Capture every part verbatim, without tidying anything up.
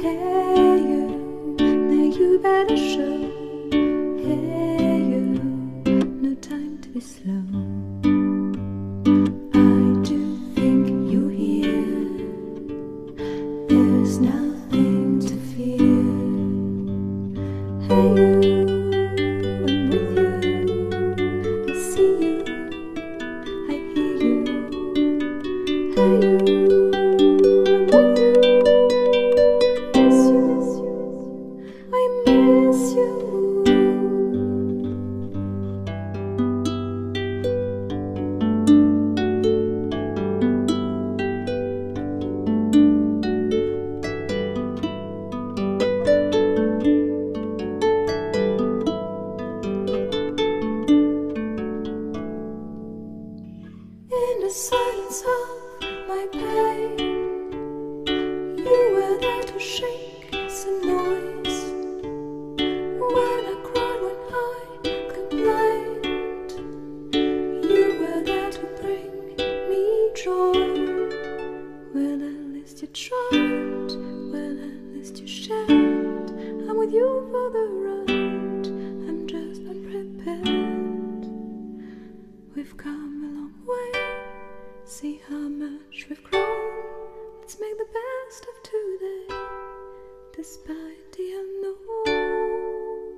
Hey you, now you better show. Hey you, no time to be slow. I do think you hear, there's nothing to fear. Hey you, I'm with you, I see you, I hear you. Hey you, in the silence of my pain, you were there to shake some noise. When I cried, when I complained, you were there to bring me joy. Well, at least you tried, well, at least you shared. I'm with you for the ride, I'm just unprepared. We've come a long way, see how much we've grown. Let's make the best of today, despite the unknown.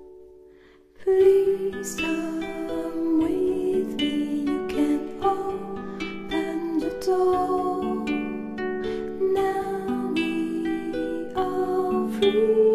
Please come with me, you can open the door. Now we are free.